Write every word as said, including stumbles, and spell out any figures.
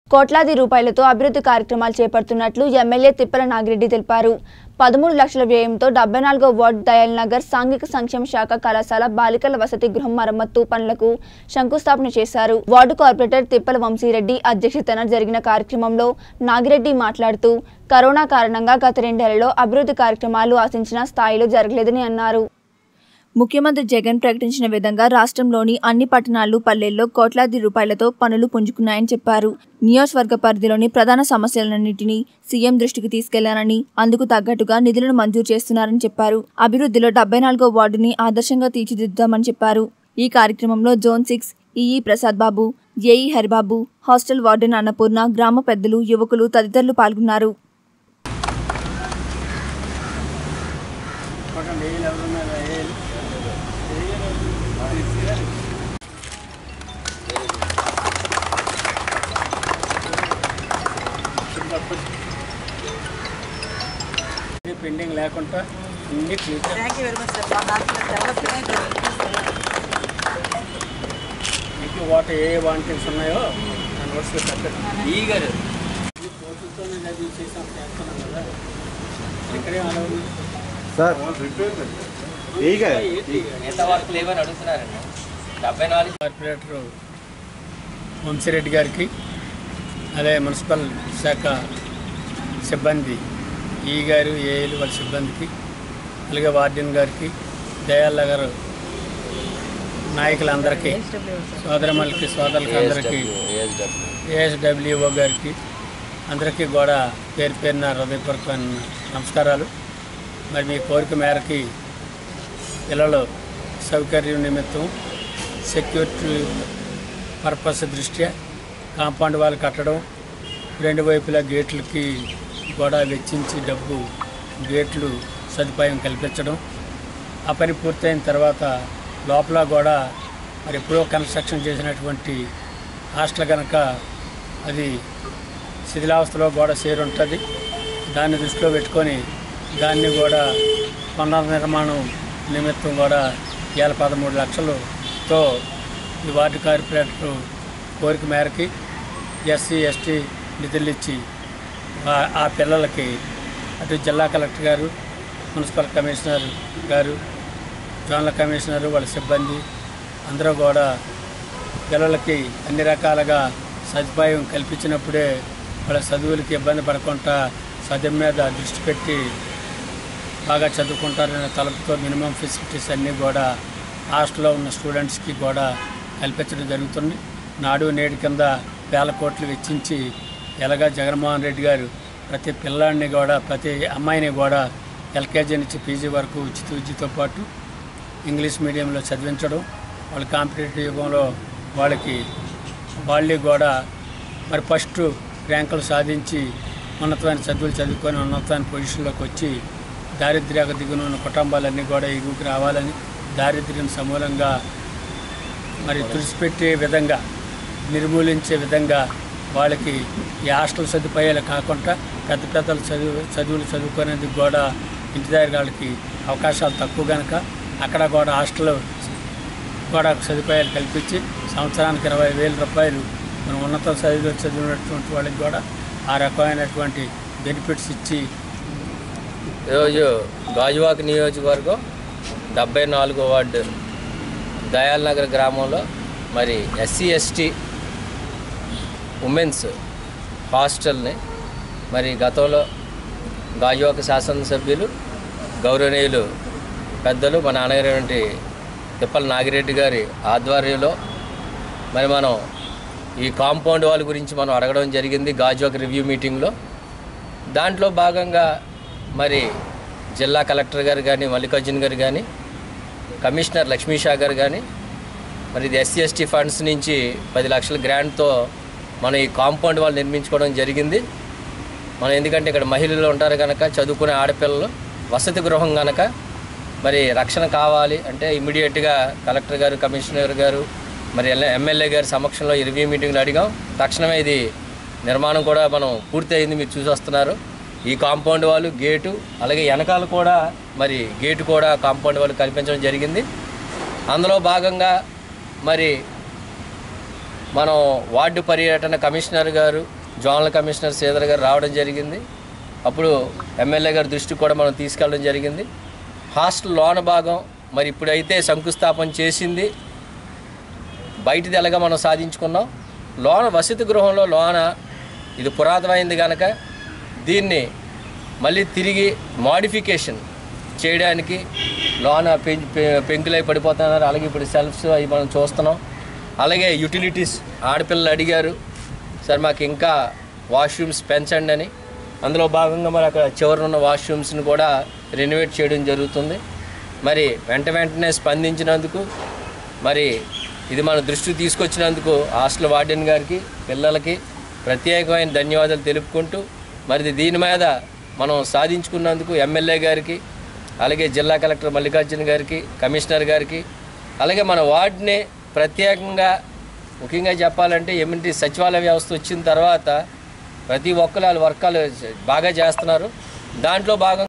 కోట్లాది రూపాయలతో అభివృద్ధి కార్యక్రమాలు చేపడుతున్నట్లు ఎమ్మెల్యే తిప్పల నాగిరెడ్డి తెలిపారు. పదమూడు లక్షల వ్యయంతో డెబ్బై నాలుగో వార్డు దయాల్ నగర్ సాంఘిక సంక్షేమ శాఖ కళాశాల బాలికల వసతి గృహం మరమ్మత్తు పనులకు శంకుస్థాపన చేశారు. వార్డు కార్పొరేటర్ తిప్పల వంశీరెడ్డి అధ్యక్షతన జరిగిన కార్యక్రమంలో నాగిరెడ్డి మాట్లాడుతూ కరోనా కారణంగా గత రెండేళ్లలో అభివృద్ధి కార్యక్రమాలు ఆశించిన స్థాయిలో జరగలేదని అన్నారు. ముఖ్యమంత్రి జగన్ ప్రకటించిన విధంగా రాష్ట్రంలోని అన్ని పట్టణాలు పల్లెల్లో కోట్లాది రూపాయలతో పనులు పుంజుకున్నాయని చెప్పారు. నియోజకవర్గ పరిధిలోని ప్రధాన సమస్యలన్నింటినీ సీఎం దృష్టికి తీసుకెళ్లారని అందుకు తగ్గట్టుగా నిధులను మంజూరు చేస్తున్నారని చెప్పారు. అభివృద్ధిలో డెబ్బై నాలుగో వార్డుని ఆదర్శంగా తీర్చిదిద్దామని చెప్పారు. ఈ కార్యక్రమంలో zone six EE Prasad Babu, AE Haribabu, hostel warden Annapurna, గ్రామ పెద్దలు, యువకులు తదితరులు పాల్గొన్నారు. పెండింగ్ లేకుండా అన్ని మీకు వాటి ఏ వాంటింగ్స్ ఉన్నాయో ఆ నోట్స్లో పెట్టండి. ఈ గారు కోర్టుతోనే చదివి చేసాం చేస్తున్నాం కదా, ఇక్కడే అలవాటు సార్ అడుగుతున్నారండి. డెబ్బై నాలుగు కార్పొరేటర్ వంశీరెడ్డి గారికి, అదే మున్సిపల్ శాఖ సిబ్బంది ఈ గారు, ఏఏలు వాళ్ళ సిబ్బందికి, అలాగే వార్డెన్ గారికి, దయాల్ నగర్ నాయకులందరికీ, సోదరమల్కి సోదరులకి అందరికీ, ఏఎస్డబ్ల్యూఓ గారికి అందరికీ కూడా పేరు పేరున హృదయపూర్వకమైన నమస్కారాలు. మరి మీ కోరిక మేరకి పిల్లలు సౌకర్యం నిమిత్తం సెక్యూరిటీ పర్పస్ దృష్ట్యా కాంపౌండ్ వాళ్ళు కట్టడం, రెండు వైపులా గేట్లకి కూడా వెచ్చించి డబ్బు గేట్లు సదుపాయం కల్పించడం, ఆ పని పూర్తయిన తర్వాత లోపల కూడా మరి ఎప్పుడో కన్స్ట్రక్షన్ చేసినటువంటి హాస్టల్ కనుక అది శిథిలావస్థలో కూడా చేరి ఉంటుంది. దాన్ని దృష్టిలో పెట్టుకొని దాన్ని కూడా పునర్నిర్మాణం నిమిత్తం కూడా వేల పదమూడు లక్షలతో ఈ వార్డు కార్పొరేటర్ కోరిక మేరకి ఎస్సీ ఎస్టీ నిధులు ఇచ్చి ఆ పిల్లలకి అటు జిల్లా కలెక్టర్ గారు, మున్సిపల్ కమిషనర్ గారు, జోనల్ కమిషనర్ వాళ్ళ సిబ్బంది అందరూ కూడా పిల్లలకి అన్ని రకాలుగా సదుపాయం కల్పించినప్పుడే వాళ్ళ చదువులకి ఇబ్బంది పడకుండా చదువు మీద దృష్టి పెట్టి బాగా చదువుకుంటారనే తలపుతో మినిమం ఫెసిలిటీస్ అన్నీ కూడా హాస్టల్లో ఉన్న స్టూడెంట్స్కి కూడా కల్పించడం జరుగుతుంది. నాడు నేడు కింద వేల కోట్లు వెచ్చించి ఎలాగా జగన్మోహన్ రెడ్డి గారు ప్రతి పిల్లాడిని కూడా, ప్రతి అమ్మాయిని కూడా ఎల్కేజీ నుంచి పీజీ వరకు ఉచిత విద్యతో పాటు ఇంగ్లీష్ మీడియంలో చదివించడం, వాళ్ళ కాంపిటేటివ్ యుగంలో వాళ్ళకి వాళ్ళు కూడా మరి ఫస్ట్ ర్యాంకులు సాధించి ఉన్నతమైన చదువులు చదువుకొని ఉన్నతమైన పొజిషన్లోకి వచ్చి దారిద్ర్యాకు దిగున ఉన్న కుటుంబాలన్నీ కూడా ఎగుకి రావాలని, దారిద్ర్యం సమూలంగా మరి తుడిచిపెట్టే విధంగా, నిర్మూలించే విధంగా వాళ్ళకి ఈ హాస్టల్ సదుపాయాలు కాకుండా పెద్ద పెద్దలు చదువు చదువులు చదువుకునేందుకు కూడా ఇంటి దగ్గర వాళ్ళకి అవకాశాలు తక్కువ కనుక అక్కడ కూడా హాస్టల్ కూడా సదుపాయాలు కల్పించి సంవత్సరానికి ఇరవై వేల రూపాయలు మనం ఉన్నత చదువులు చదివినటువంటి వాళ్ళకి కూడా ఆ రకమైనటువంటి బెనిఫిట్స్ ఇచ్చి ఈరోజు గాజువాక నియోజకవర్గం డెబ్బై నాలుగో వార్డు దయాల్ నగర్ గ్రామంలో మరి ఎస్సీ ఎస్టీ ఉమెన్స్ హాస్టల్ని మరి గతంలో గాజువాక శాసనసభ్యులు గౌరవనీయులు పెద్దలు మా నాన్నగారి తిప్పల నాగిరెడ్డి గారి ఆధ్వర్యంలో మరి మనం ఈ కాంపౌండ్ వాళ్ళ గురించి మనం అడగడం జరిగింది గాజువాక రివ్యూ మీటింగ్లో. దాంట్లో భాగంగా మరి జిల్లా కలెక్టర్ గారు కానీ, మల్లికార్జున్ గారు కానీ, కమిషనర్ లక్ష్మీషా గారు కానీ మరి ఇది ఎస్సీ ఎస్టీ ఫండ్స్ నుంచి పది లక్షల గ్రాంట్తో మనం ఈ కాంపౌండ్ వాళ్ళు నిర్మించుకోవడం జరిగింది. మనం ఎందుకంటే ఇక్కడ మహిళలు ఉంటారు కనుక, చదువుకునే ఆడపిల్లలు, వసతి గృహం కనుక మరి రక్షణ కావాలి అంటే ఇమ్మీడియట్గా కలెక్టర్ గారు, కమిషనర్ గారు, మరి ఎమ్మెల్యే గారి సమక్షంలో ఈ రివ్యూ మీటింగ్లో అడిగాం. తక్షణమే ఇది నిర్మాణం కూడా మనం పూర్తి అయింది, మీరు చూసి వస్తున్నారు. ఈ కాంపౌండ్ వాళ్ళు గేటు, అలాగే వెనకాల కూడా మరి గేటు కూడా కాంపౌండ్ వాళ్ళు కల్పించడం జరిగింది. అందులో భాగంగా మరి మనం వార్డు పర్యటన కమిషనర్ గారు, జోనల్ కమిషనర్ శ్రీధర్ గారు రావడం జరిగింది. అప్పుడు ఎమ్మెల్యే గారి దృష్టికి కూడా మనం తీసుకెళ్ళడం జరిగింది. హాస్టల్ లోన భాగం మరి ఇప్పుడైతే శంకుస్థాపన చేసింది, బయటిది ఎలాగా మనం సాధించుకున్నాం. లోన వసతి గృహంలో లోన ఇది పురాతనమైంది కనుక దీన్ని మళ్ళీ తిరిగి మోడిఫికేషన్ చేయడానికి లోన పెంకులై పడిపోతున్నారు. అలాగే ఇప్పుడు సెల్ఫ్స్ అవి మనం చూస్తున్నాం. అలాగే యూటిలిటీస్ ఆడపిల్లలు అడిగారు, సార్ మాకు ఇంకా వాష్రూమ్స్ పెంచండి అని. అందులో భాగంగా మరి అక్కడ చివరి ఉన్న వాష్రూమ్స్ని కూడా రెనోవేట్ చేయడం జరుగుతుంది. మరి వెంట వెంటనే స్పందించినందుకు, మరి ఇది మన దృష్టికి తీసుకొచ్చినందుకు హాస్టల్ వార్డెన్ గారికి, పిల్లలకి ప్రత్యేకమైన ధన్యవాదాలు తెలుపుకుంటూ, మరి దీని మీద మనం సాధించుకున్నందుకు ఎమ్మెల్యే గారికి, అలాగే జిల్లా కలెక్టర్ మల్లికార్జున గారికి, కమిషనర్ గారికి, అలాగే మన వార్డుని ప్రత్యేకంగా ముఖ్యంగా చెప్పాలంటే ఏమిటి సచివాలయ వ్యవస్థ వచ్చిన తర్వాత ప్రతి ఒక్కరు వాళ్ళ వర్కాలు బాగా చేస్తున్నారు. దాంట్లో భాగంగా